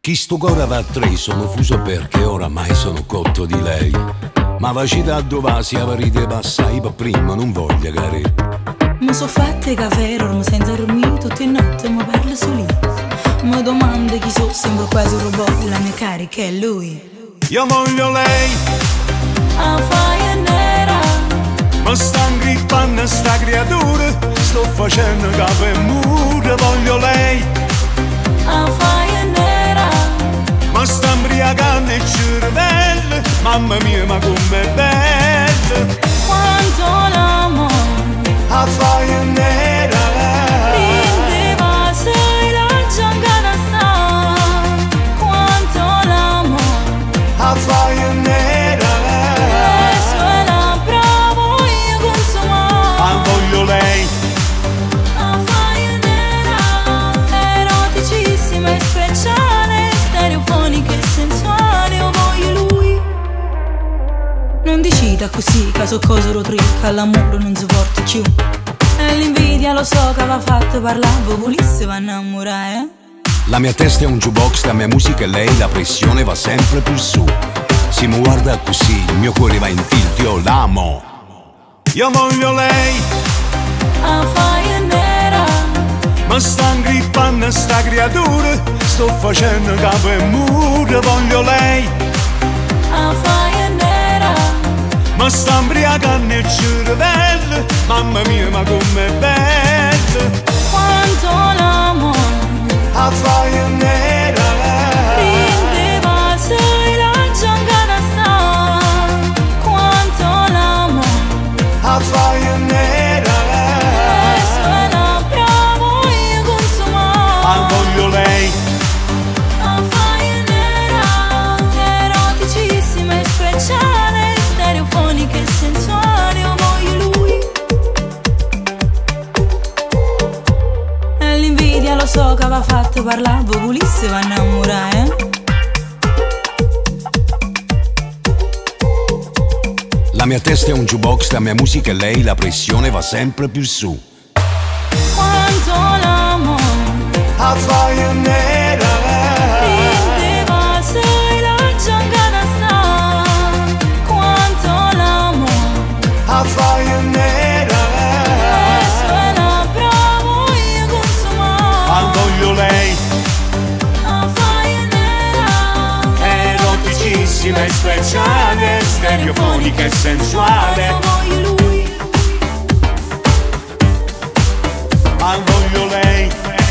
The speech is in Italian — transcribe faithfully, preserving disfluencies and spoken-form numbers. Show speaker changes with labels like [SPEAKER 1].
[SPEAKER 1] Chi sto cuore va a tre, sono fuso perché oramai sono cotto di lei. Ma vacita a dove si avarite passai per prima, non voglio care.
[SPEAKER 2] Mi so fatte caffè, dormo senza dormire, tutte le notti mi parlo su lì. Mi domanda chi so, sembro quasi un robot, la mia carica è lui.
[SPEAKER 1] Io voglio lei,
[SPEAKER 2] a fai nera,
[SPEAKER 1] ma sta ingrippando sta creatura, sto facendo capo e muro. Voglio lei,
[SPEAKER 2] a fai nera,
[SPEAKER 1] ma sta imbriacando il cervello, mamma mia ma com'è bello.
[SPEAKER 2] quanto l'amo,
[SPEAKER 1] A fai nera,
[SPEAKER 2] prendeva sei la giangana sta. Quanto l'amo,
[SPEAKER 1] a fai nera,
[SPEAKER 2] le sue labbra voglio consumare.
[SPEAKER 1] ma voglio lei,
[SPEAKER 2] A fai nera, eroticissima e speciale, stereofonica e sensuale, io voglio lui. Non decida così, caso cosa lo tricca, l'amore non si porta più. E l'invidia lo so che aveva fatto parlare, volesse va a innamorare, eh?
[SPEAKER 1] la mia testa è un jukebox, la mia musica è lei, la pressione va sempre più su. Se mi guarda così, il mio cuore va in tilt, io l'amo. Io voglio lei,
[SPEAKER 2] A fai nera,
[SPEAKER 1] ma sta ingrippando sta creatura, sto facendo capo e muro. Voglio lei,
[SPEAKER 2] a fai nera,
[SPEAKER 1] ma sta imbriacando il cervello, mamma mia ma com'è bello.
[SPEAKER 2] quanto l'amo,
[SPEAKER 1] A fai nera,
[SPEAKER 2] prendeva sei la giangana sta. Quanto l'amo,
[SPEAKER 1] a fai nera,
[SPEAKER 2] le sue labbra voglio consumare.
[SPEAKER 1] ma voglio lei,
[SPEAKER 2] A fai nera, eroticissima e speciale, stereofonica e sensuale, io voglio lui. E l'invidia lo so che aveva fatto parlare, volesse va a innamorare, eh?
[SPEAKER 1] la mia testa è un jukebox, la mia musica è lei, la pressione va sempre più su.
[SPEAKER 2] Quanto l'amo,
[SPEAKER 1] A fai nera,
[SPEAKER 2] prendeva sei la giangana sta. Quanto l'amo,
[SPEAKER 1] a fai nera,
[SPEAKER 2] le sue labbra voglio consumare.
[SPEAKER 1] ma voglio lei,
[SPEAKER 2] A fai nera,
[SPEAKER 1] eroticissima e speciale, stereofonica e sensuale,
[SPEAKER 2] io voglio lui.
[SPEAKER 1] ma voglio lei.